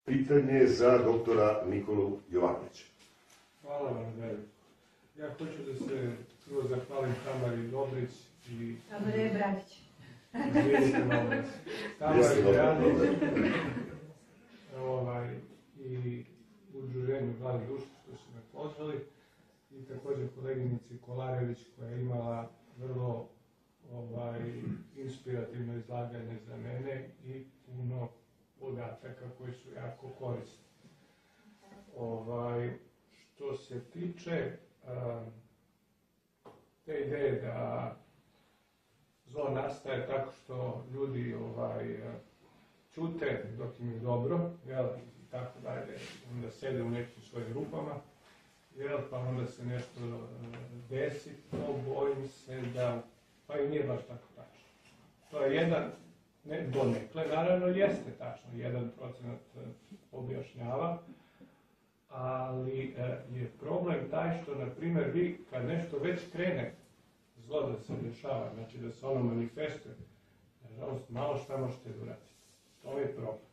Pitanje za doktora Nikolu Jovanovića. Hvala vam veliko. Ja hoću da se prvo zahvalim Tamari Dobrić i... Tamare Bradić. Tamari Bradić i udruženju Mladih društva što su me pozvali i također koleginici Kolarević koja je imala vrlo inspirativno izlaganje za mene i puno podataka koji su jako korisni. Što se tiče te ideje da zlo nastaje tako što ljudi ćute dok im je dobro, i tako dalje, onda sede u nekim svojim grupama, pa onda se nešto desi, to bojim se da, pa i nije baš tako tačno. To je jedan, donekle, naravno jeste tačno, 1% objašnjava, ali je problem taj što, na primjer, vi kad nešto već krene zlo da se dešava, znači da se ono manifestuje, nažalost, malo šta možete uraditi. To je problem.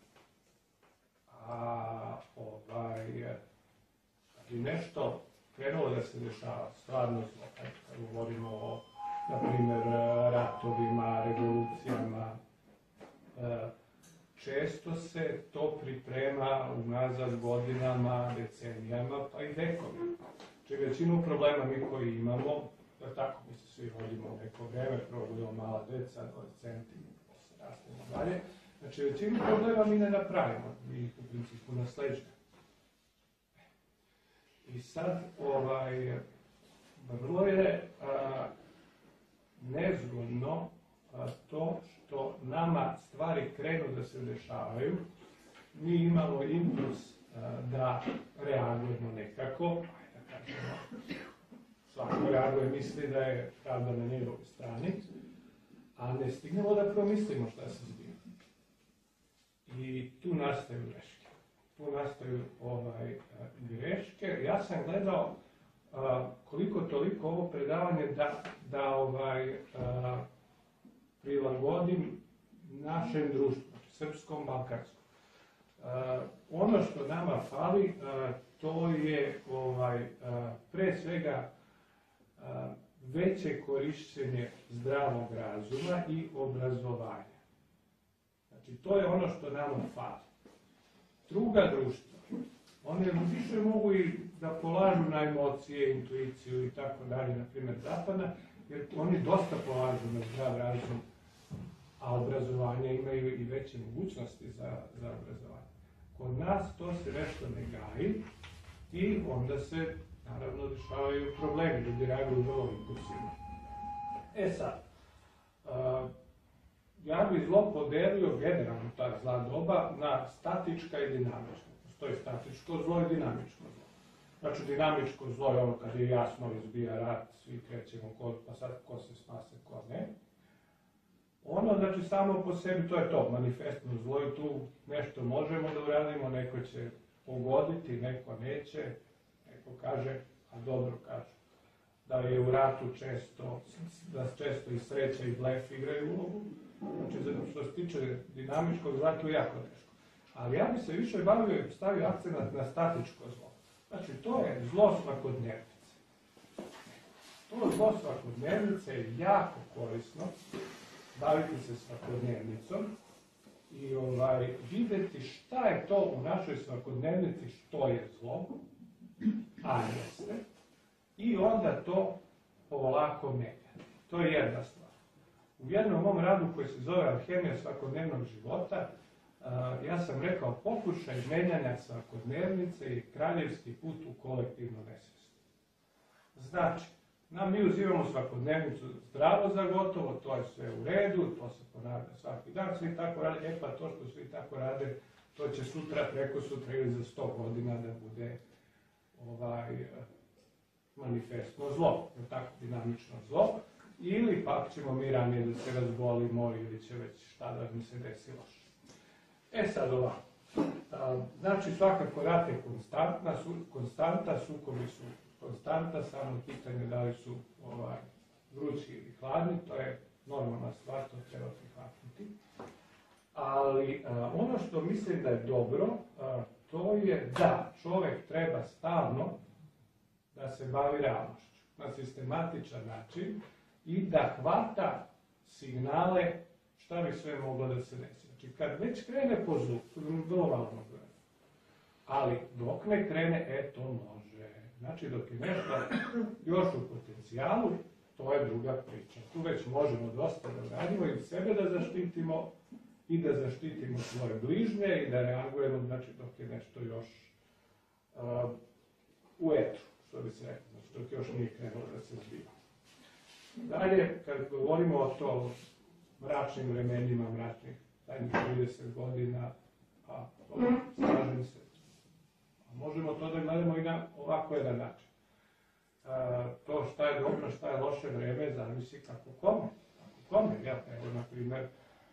Kad je nešto krenulo da se dešava, stvarno zlo, kad govorimo o, na primjer, ratovima, revolucijama, često se to priprema unazad godinama, decenijama, pa i vekovima. Znači, većinu problema mi koji imamo, da tako mi se svi vodimo u neko vreme, prvo budemo mala deca, adolescenti, se rastemo dalje. Znači, većinu problema mi ne napravimo, mi ih u principu nasleđujemo. I sad, vrlo je nezgodno to što nama stvari krenu da se dešavaju, mi imamo impuls da reagujemo nekako, da kažemo, svako reaguje, misli da je pravda na njegovoj strani, a ne stignemo da promislimo šta se zbiva. I tu nastaju greške. Tu nastaju greške. Ja sam gledao koliko toliko ovo predavanje da prilagodim našem društvu, znači srpskom, balkanskom. Ono što nama fali, to je pre svega veće korišćenje zdravog razuma i obrazovanja. Znači, to je ono što nama fali. Druga društva, one više mogu i da polažu na emocije, intuiciju i tako dalje, na primjer zapadna, jer oni dosta polažu na zdrav razum, a obrazovanje imaju i veće mogućnosti za obrazovanje. Kod nas to se nešto ne gaji i onda se, naravno, dešavaju problemi, ljudi reaguju vrlo impulsivno. Sad, ja bih zlo podelio generalno ta zla doba na statička i dinamička. Postoji statičko zlo i dinamičko zlo. Znači, dinamičko zlo je ono kad je jasno izbija rat, svi krećemo pa sad ko se spase, ko ne. Ono, znači, samo po sebi, to je to, manifestno zlo i tu nešto možemo da uradimo, neko će pogoditi, neko neće, neko kaže, a dobro kaže, da je u ratu često i sreća i blef igraju ulogu. Znači, što se tiče dinamičkog zla, to je jako teško. Ali ja bi se više bavio i stavio akcenat na statičko zlo. Znači, to je zlo svakodnevnice. To zlo svakodnevnice je jako korisno, baviti se svakodnevnicom i videti šta je to u našoj svakodnevnici što je zlo, a jeste, i onda to polako menjati. To je jedna stvar. U jednom mom radu koji se zove Alhemija svakodnevnog života, ja sam rekao pokušaj menjanja svakodnevnice i kraljevski put u kolektivnu nesvijest. Znači, mi uzimamo svakodnevnicu zdravo za gotovo, to je sve u redu, to se ponavlja svaki dan, svi tako rade, pa to što svi tako rade, to će sutra, preko sutra ili za 100 godina da bude manifestno zlo, tako dinamično zlo, ili pak ćemo mi ranije da se razbolimo ili će već šta da mi se desi loše. Sad ovako, znači svakako rat je konstanta, sukobi su konstanta, samo pitanje da li su vrući ili hladni, to je normalna stvar, to treba prihvatiti. Ali ono što mislim da je dobro, to je da čovjek treba stalno da se bavi realnošću na sistematičan način i da hvata signale šta bi sve moglo da se desi. Znači, kad već krene po zlu, vrlo malo mogu reći. Ali dok ne krene, to može. Znači, dok je nešto još u potencijalu, to je druga priča. Tu već možemo dosta da uradimo i sebe da zaštitimo i da zaštitimo svoje bližnje i da reagujemo, znači, dok je nešto još u etru, što bi se rekao, znači, dok još nije krenulo da se zbiva. Dalje, kad govorimo o to mračnim vremenima, mračnih tajnih 30 godina, slažem se. Možemo to da gledamo i na ovako jedan način. To šta je dobro, šta je loše vreme, zavisi kako kome. Evo, na primjer,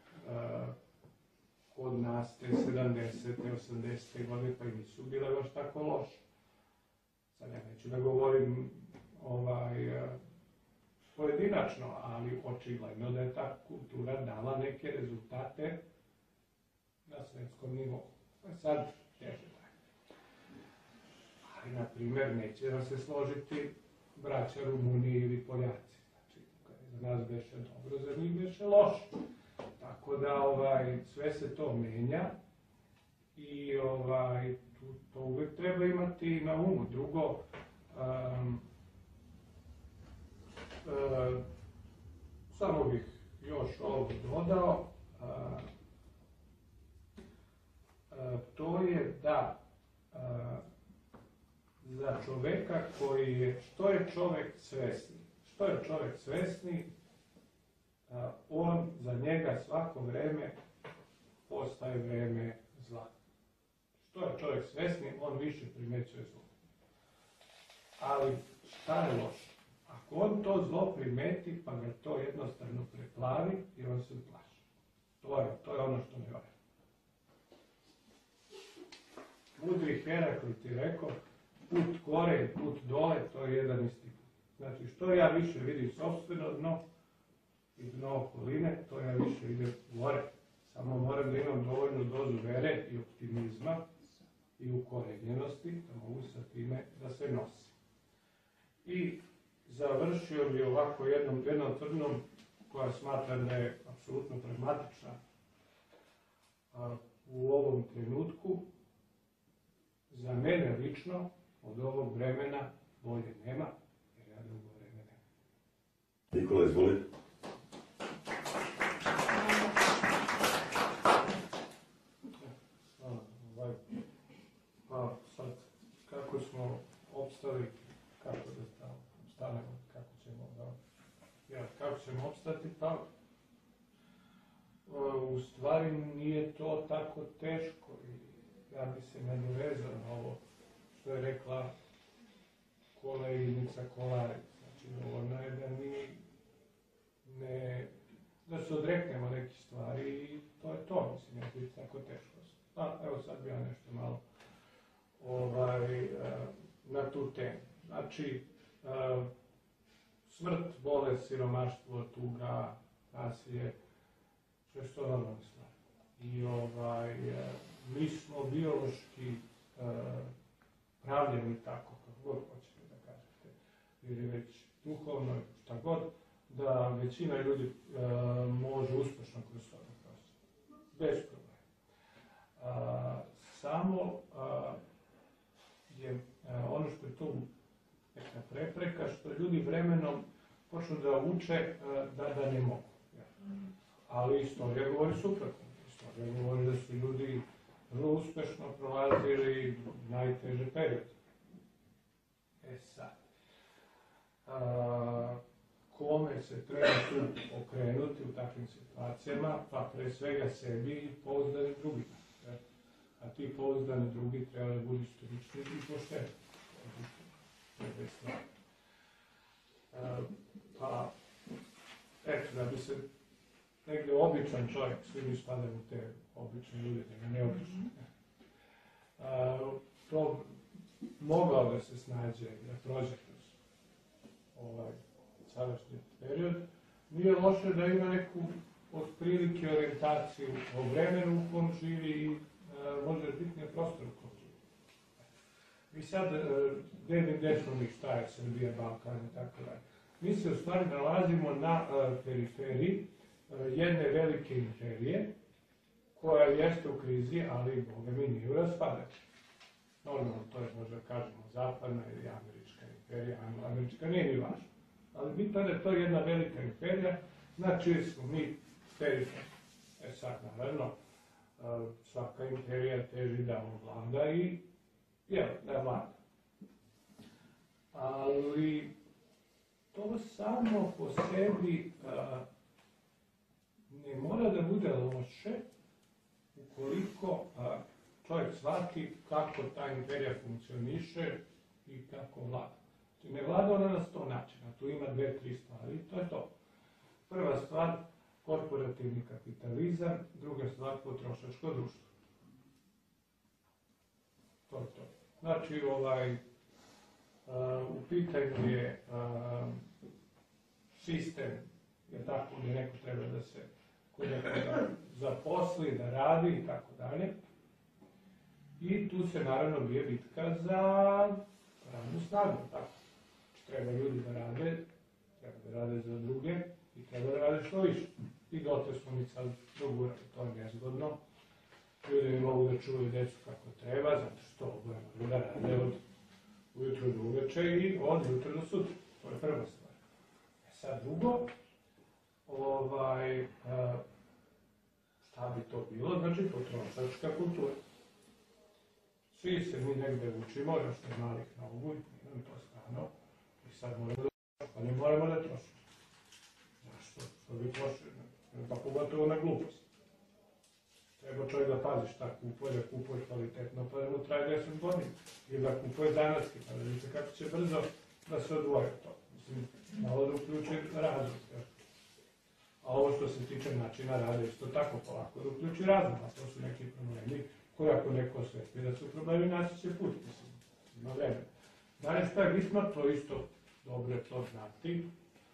kod nas te 70. 80. godine pa i nisu bile baš tako loše. Sad ja neću da govorim pojedinačno, ali očigledno da je ta kultura dala neke rezultate na svetskom nivou. Sad teže daje. Ali, na primjer, neće da se složiti braća Rumuni ili Poljaci. Znači, za nas beše dobro, za njih beše loše. Tako da sve se to menja i to uvijek treba imati na umu. Drugo, samo bih još ovo dodao, to je da za čoveka koji je, što je čovek svesni, on za njega svako vreme postaje vreme zla. Što je čovjek svesni, on više primećuje zlo. Ali šta je loše? Ako on to zlo primeti, pa ga to jednostavno preplavi i on se plaši. To je ono što ne valja. Mudri Heraklit ti rekao, put gore i put dole, to je jedan isti put. Znači, što ja više vidim sopstveno dno i dno okoline, to ja više idem gore. Samo moram da imam dovoljnu dozu vere i optimizma i ukorenjenosti, da mogu sa time da se nosim. I završio bi ovako jednom tvrdnjom koja smatram da je apsolutno pragmatična u ovom trenutku. Za mene lično od ovog vremena bolje nema, jer ja drugo vreme nema. Nikola, izvoli. Pa sad, kako smo opstali, kako da stanemo, kako ćemo opstati, pa u stvari nije to tako teško i ja bi se nadovezao na ovo što je rekla koleginica Kolarić. Znači, dovoljno je da mi da se odreknemo nekih stvari i to je to, mislim, ne biti tako teško. Pa, evo sad bi ja nešto malo na tu temu. Znači, smrt, bolest, siromaštvo, tuga, nasilje, sve što je normalna stvar. I mi smo biološki pravljeni tako, kako god hoćete da kažete, ili već duhovno, šta god, da većina ljudi može uspešno kroz to da proći. Bez problema. Samo je ono što je tu neka prepreka, što ljudi vremenom počnu da uče da ne mogu. Ali istorija govori suprotno. Istorija govori da su ljudi vrlo uspešno prolazili najteže periode. Sad, kome se treba tu okrenuti u takvim situacijama, pa pre svega sebi i pouzdani drugima. A ti pouzdani drugi treba da budu stručni i pošteni. Pa, eto, da bi se negde običan čovjek, svi mi spadaju u te obične ljude, neobične. To mogao da se snađe, da prođe kroz ovaj sadašnji period. Nije loše da ima neku otprilike orijentaciju o vremenu u kom živi i možda bitnije prostor u kom živi. I sad, gdje smo mi, šta je Srbija, Balkan i tako dalje. Mi se u stvari nalazimo na periferiji jedne velike imperije, koja jeste u krizi, ali Boga mi nije u raspadanju. Normalno, to je možda kažemo zapadna ili američka imperija, američka nije ni važno. Ali bitno je da je to jedna velika imperija, znači smo mi periferi. Sad, naravno, svaka imperija teži da vlada i da vlada. Ali to samo po sebi ne mora da bude loše ukoliko čovjek shvati kako ta imperija funkcioniše i kako vlada. Znači, ne vlada ona na 100 načina, tu ima 2-3 stvari, to je to. Prva stvar, korporativni kapitalizam, druga stvar, potrošačko društvo. To je to. Znači, u pitanju je sistem, je tako gdje neko treba da se kod nekoga zaposli, da radi i tako dalje. I tu se naravno bije bitka za radnu snagu. Tako. Treba ljudi da rade za druge i treba da rade što više. I dotle smo mi sad dogurali, to je nezgodno. Ljudi ne mogu da čuvaju decu kako treba, zato što oboje mogu da rade od ujutru do uveče i od jutra do sutra. To je prva stvar. Sad drugo, šta bi to bilo? Znači potrošačka kultura. Svi se mi negde učimo, još ne malih nogu, imam to strano, i sad moramo da trošimo, pa ne moramo da trošimo. Zašto? Što bi trošili? Pa pogotovo na glupost. Treba čovjek da pazi šta kupuje, da kupuje kvalitetno, pa da mu traje 10 godina. Ili da kupuje zanatski, pa da vidite kako će brzo da se odvoje to. Mislim, malo da uključi razum. A ovo što se tiče načina rada, isto tako polako da uključi razum, a to su neki problemi koji ako neko osvesti da su problemi, naći će put, mislim, ima vremena. Dalje što je bitno, to isto dobro je to znati.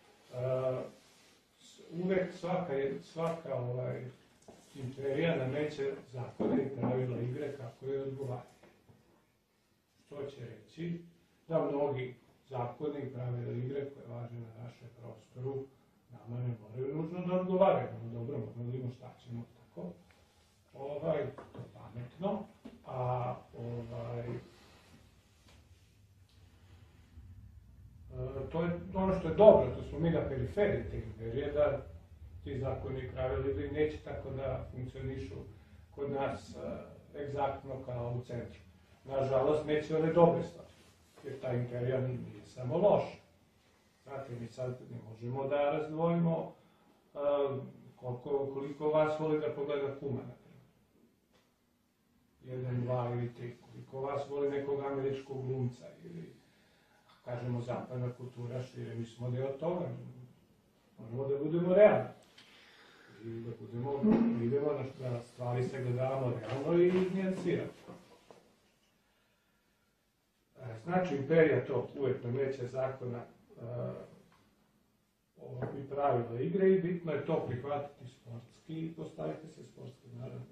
Uvek svaka imperija nameće zakone i pravila igre kako je odgovaraju. Što će reći da mnogi zakoni i pravila igre koje važe na našem prostoru nama ne moraju nužno da odgovaraju. Dobro, možemo da vidimo šta ćemo tako. To je pametno, a to je ono što je dobro, to smo mi na periferiji te imperije, da ti zakoni i pravila igre neće tako da funkcionišu kod nas egzaktno kao u centru. Nažalost, neće one dobre stvari, jer ta imperija nije samo loša. Znate, mi sad ne možemo da razdvojimo koliko vas voli da pogleda kuma, na primjer. 1, 2 ili 3. Koliko vas voli nekog američkog glumca ili, kažemo, zapadna kultura šire. Mi smo deo toga. Moramo da budemo realni. I da idemo na stvari se gledamo realno i nijansiramo. Znači, imperija to uvek nameće zakona i pravila igre i bitno je to prihvatiti sportski i postavite se sportski, naravno.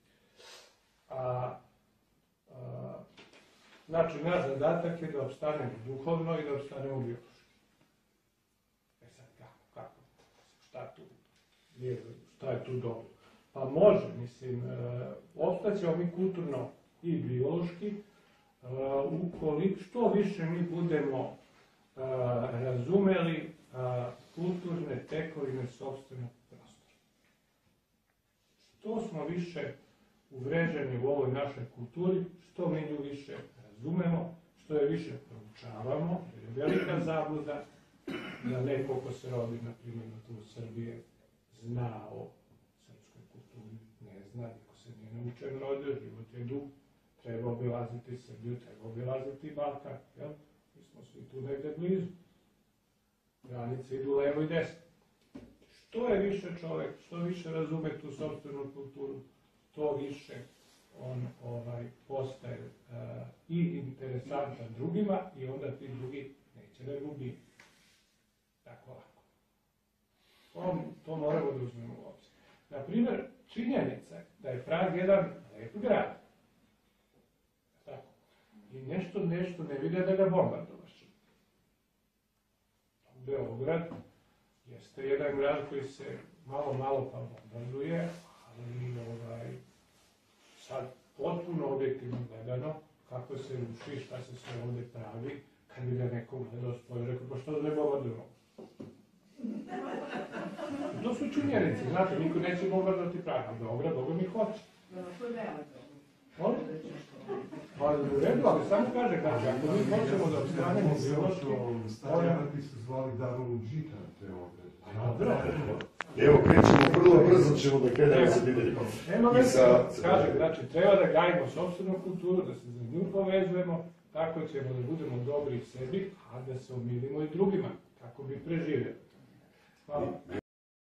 Znači, naš zadatak je da opstanemo duhovno i da opstanemo biološki. Sad kako? Šta je tu dobro? Pa može, mislim, opstaćemo mi kulturno i biološki, ukoliko što više mi budemo razumeli kulturne tekovine sopstvenog prostora. Što smo više uvreženi u ovoj našoj kulturi, što mi nju više razumemo, što je više proučavamo, jer je velika zabluda da neko ko se rodi, na primjer, na tlu Srbije, zna o srpskoj kulturi, ne zna, niko se nije naučen rodio, život je dug, treba obilaziti Srbiju, treba obilaziti Balkan, jel? Mi smo svi tu negde blizu. Granice idu levo i desno. Što je više čovjek, što više razume tu sopstvenu kulturu, to više on postaje i interesantan drugima i onda ti drugi neće da gubi tako lako. To moramo da uzmemo u obzir. Na primjer, činjenica je da je Prag jedan lep grad. Tako. I nešto ne vide da ga bombardovaš. Beograd jeste jedan grad koji se malo pa bombarduje, ali sad potpuno objektivno gledano, kako se ruši, šta se sve ovde pravi, kad bi ga neko gledao spolje, rekao, pa što da ne bombardujemo? To su činjenice, znate, niko neće bombardovati Prag, a Beograd, Boga mi hoće. Pa u redu, ali samo kaže, znači, ako mi hoćemo da obstanemo biološki... Stari vrti su zvali Darul Žita, te ovde. Evo, krećemo, vrlo brzo ćemo da krenemo sa pitanjima. Nema veze, kažem, znači, treba da gajimo sopstvenu kulturu, da se za nju povezujemo, tako ćemo da budemo dobri sebi, a da se omilimo i drugima, kako bi preživjeli. Hvala.